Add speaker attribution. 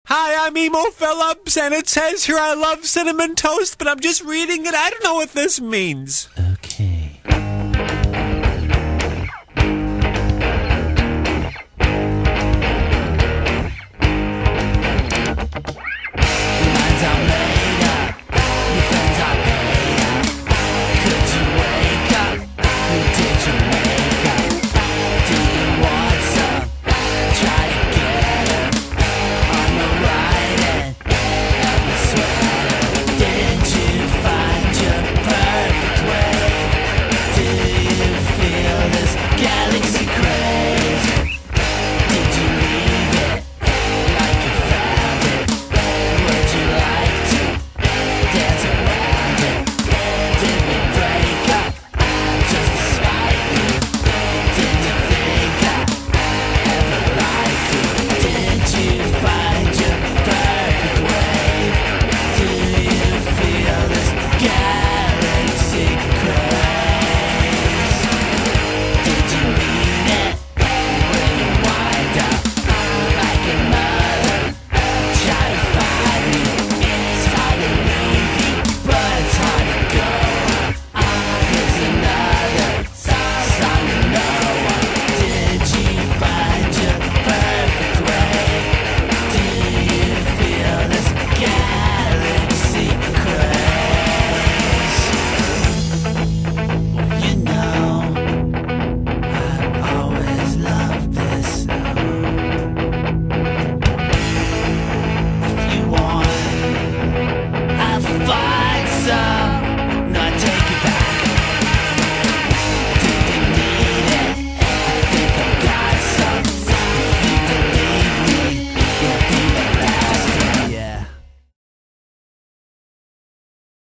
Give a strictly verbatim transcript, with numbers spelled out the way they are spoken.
Speaker 1: Hi, I'm Emo Phillips, and it says here I love cinnamon toast, but I'm just reading it. I don't know what this means.
Speaker 2: Okay.